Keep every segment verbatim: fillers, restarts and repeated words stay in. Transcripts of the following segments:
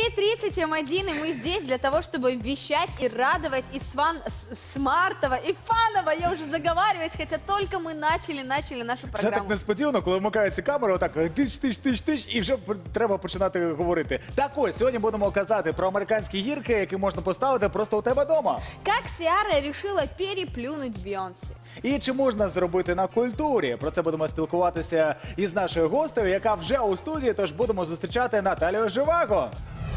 девять тридцать М один, и мы здесь для того, чтобы вещать и радовать и сван, с- смартово, и фаново, я уже заговариваюсь, хотя только мы начали, начали нашу Це программу. так несподівано, коли вмикаються камери, отак тиш, тиш, тиш, тиш, і вже п- треба починати говорити. Так ось, сьогодні будемо казати про американські гірки, які можна поставити просто у тебе вдома. Как Сиара решила переплюнуть Бейонсе? І чи можна зробити на культурі? Про це будемо спілкуватися із нашою гостею, яка вже у студії, тож будемо зустрічати Наталію Живаго.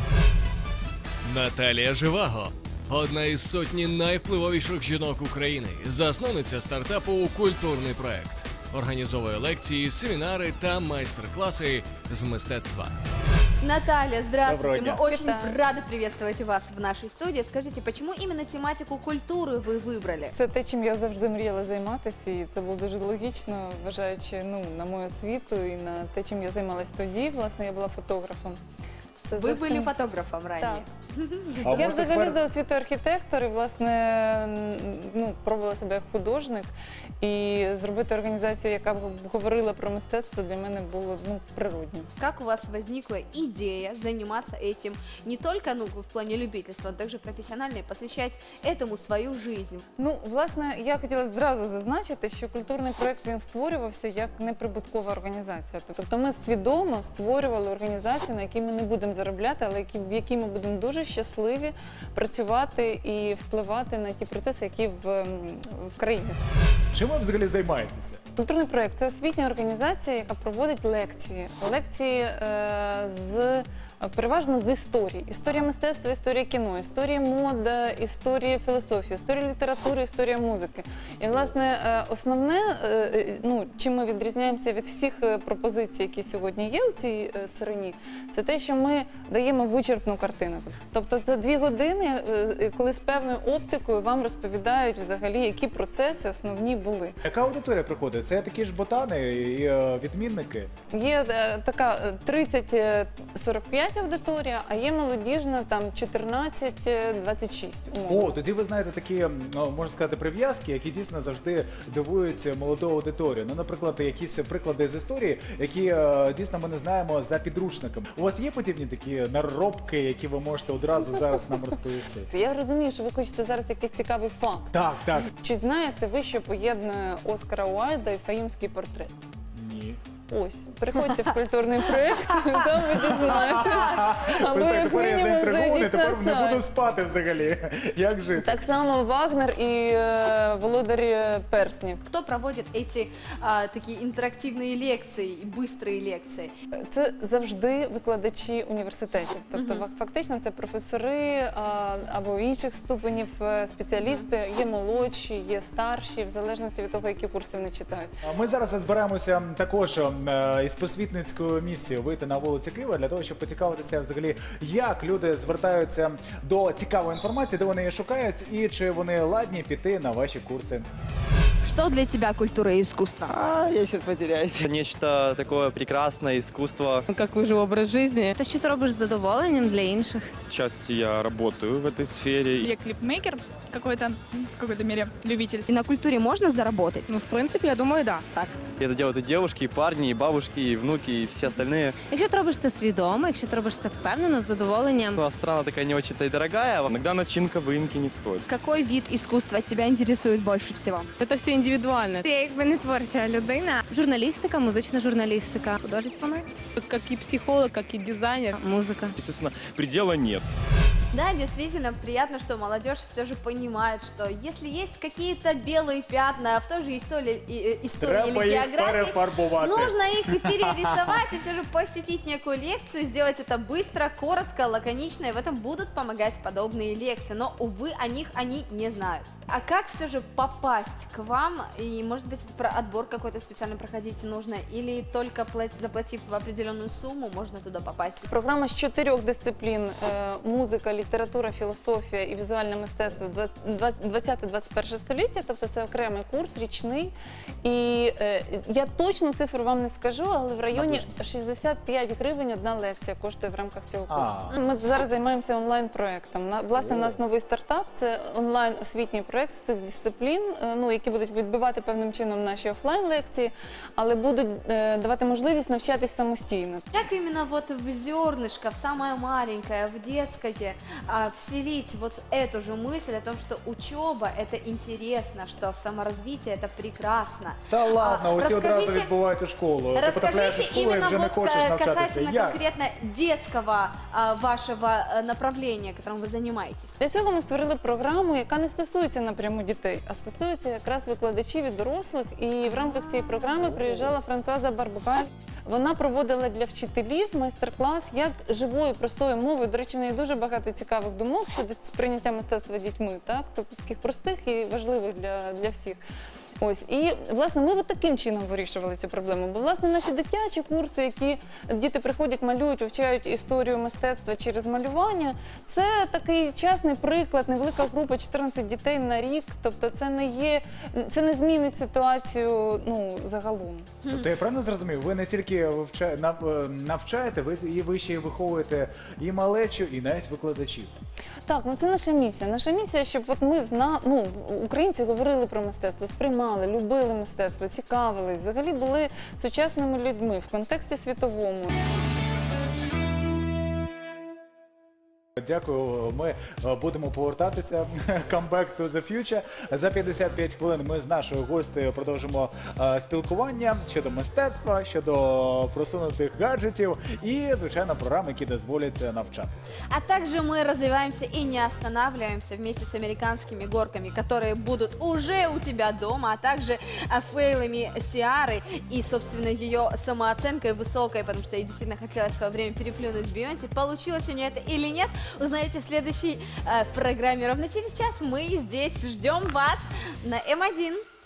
Наталія Живаго – одна із сотні найвпливовіших жінок України, засновниця стартапу «Культурний проект». Організовує лекції, семінари та майстер-класи з мистецтва. Наталья, здравствуйте. Доброго Мы дня. очень Витаю. рады приветствовать вас в нашей студии. Скажите, почему именно тематику культуры вы выбрали? Це те, чим я завжди мріяла займатися, і це було дуже логічно, вважаючи ну, на мою освіту і на те, чим я займалась тоді. Власне, я була фотографом. Це Вы зовсім- были фотографом ранее. Так. А Я можна взагалі тепер- за освітою архітектор і, власне, ну, пробувала себе як художник. І зробити організацію, яка б говорила про мистецтво, для мене було ну, природньо. Как у вас возникла идея заниматься этим не только ну, в плане любительства, но также профессионально и посвящать этому свою жизнь? Ну, власне, я хотіла зразу зазначити, що культурний проєкт він створювався як неприбуткова організація. Тобто ми свідомо створювали організацію, на якій ми не будемо заробляти, але які, в якій ми будемо дуже щасливі працювати і впливати на ті процеси, які в, м, в країні. Чим ви взагалі займаєтеся? Культурний проєкт – це освітня організація, яка проводить лекції. Лекції е, з переважно з історії. Історія мистецтва, історія кіно, історія моди, історія філософії, історія літератури, історія музики. І, власне, е, основне, е, ну, чим ми відрізняємося від всіх е, пропозицій, які сьогодні є у цій е, царині, це те, що ми даємо вичерпну картину. Тобто це дві години, е, коли з певною оптикою вам розповідають взагалі, які процеси основні були. Яка аудиторія приходить? Це такі ж ботани і е, відмінники? Є е, така е, тридцять сорок п'ять аудиторія, а є молодіжна там чотирнадцять двадцять шість. О, тоді ви знаєте такі, м, ну, можна сказати, прив'язки, які дійсно завжди дивують молоду аудиторію. Ну, наприклад, якісь приклади з історії, які е, дійсно ми не знаємо за підручником. У вас є подібні такі наробки, які ви можете одразу зараз нам розповісти? Я розумію, що ви хочете зараз якийсь цікавий факт. Так, так. Чи знаєте ви, що поєднує Оскара Уайльда і Фаїмський портрет? Ні. Ось, приходьте в культурний проєкт, там ви дізнаєтесь. Або Ви так, як тепер я мінімум заінтригований, зайдіть на тепер не буду сайт. спати взагалі. Як жити? Так само Вагнер і е, Володар е, Перснів. Кто проводит эти а, такие интерактивные лекции и быстрые лекции? Це завжди викладачі університетів. Тобто Мгм. фак- фактично це професори а, або інших ступенів е, спеціалісти. Є молодші, є старші, в залежності від того, які курси вони читають. А Ми зараз збираємося також е, із просвітницькою місією вийти на вулиці Києва для того, щоб поцікавитися взагалі, як люди звертаються до цікавої інформації, де вони її шукають, і чи вони ладні піти на ваші курси. Что для тебя культура и искусство? А, я сейчас потеряюсь. Нечто такое прекрасное, искусство. Какой же образ жизни? Те, що ти робиш з задоволенням для інших. Отчасти я работаю в этой сфере. Я клипмейкер какой-то, в какой-то мере любитель. І на культурі можна заработать? Ну, в принципе, я думаю, да. Так. Это делают и девушки, и парни, и бабушки, и внуки, и все остальные. Якщо ти робиш це свідомо, якщо ти робиш це впевнено, з задоволенням. Ну, а страна такая не очень-то и дорогая. Иногда начинка выемки не стоит. Какой вид искусства тебя интересует больше всего? Это все индивидуально. Я якби не творча людина. Журналістика, музична журналістика, художественна, Как и психолог, как и дизайнер. музика. Естественно, предела нет. Да, действительно приятно, что молодежь все же понимает, что если есть какие-то белые пятна в той же истории, и- истории Треба или їх географии, перефарбувати. нужно их и перерисовать и все же посетить некую лекцию, сделать это быстро, коротко, лаконично, и в этом будут помогать подобные лекции. Но, увы, о них они не знают. А как все же попасть к вам? И, может быть, про отбор какой-то специально проходить нужно? Или только плат- заплатив определенную сумму, можно туда попасть? Програма з чотирьох дисциплін: е, музика, література, філософія і візуальне мистецтво двадцяте-двадцять перше століття, тобто це окремий курс, річний. І е, я точно цифру вам не скажу, але в районі шістдесят п'ять гривень одна лекція коштує в рамках цього курсу. Ми зараз займаємося онлайн-проєктом. Власне, у нас новий стартап – це онлайн-освітній проєкт з цих дисциплін, ну, які будуть відбивати певним чином наші офлайн-лекції, але будуть е, давати можливість навчатись самостійно. Как именно вот в зернышко, в самое маленькое, в детское, а, вселить вот эту же мысль о том, что учеба – это интересно, что саморазвитие – это прекрасно. Та ладно, А, усі одразу расскажите- відбувають у школу. Ти потрапляєш у Расскажите школу і именно вже не вот хочеш э, навчатися. касательно Як? конкретно детского а, вашего э, направления, которым вы занимаетесь. Для цього ми створили програму, яка не стосується напряму дітей, а стосується якраз викладачів і дорослих. І в рамках цієї програми приїжджала Франсуаза Барбукаль. Вона проводила для вчителів майстер-клас як живою, простою мовою. До речі, в неї дуже багато цікавих думок щодо сприйняття мистецтва дітьми, так? Тобто таких простих і важливих для, для всіх. Ось, і, власне, ми от таким чином вирішували цю проблему. Бо, власне, наші дитячі курси, які діти приходять, малюють, вивчають історію мистецтва через малювання, це такий частний приклад, невелика група, чотирнадцять дітей на рік. Тобто це не є, це не змінить ситуацію, ну, загалом. Тобто я правильно зрозумів, ви не тільки вивча- нав- навчаєте, ви, і ви ще й виховуєте і малечу, і навіть викладачів. Так, ну це наша місія. Наша місія, щоб от ми зна... ну, українці говорили про мистецтво, сприймали, любили мистецтво, цікавились, взагалі були сучасними людьми в контексті світовому. Дякую. Ми е, будемо повертатися. Come back to the future. За п'ятдесят п'ять хвилин ми з нашою гостею продовжимо е, спілкування щодо мистецтва, щодо просунутих гаджетів і, звичайно, програм, які дозволять навчатися. А также мы развиваемся и не останавливаемся вместе с американскими горками, которые будут уже у тебя дома, а также а, фейлами Сиары и, собственно, ее самооценкой высокой, потому что ей действительно хотелось в свое время переплюнуть Бейонсе. Получилось у нее это или нет, узнаете в следующей э, программе. Ровно через час мы здесь ждем вас на эм один.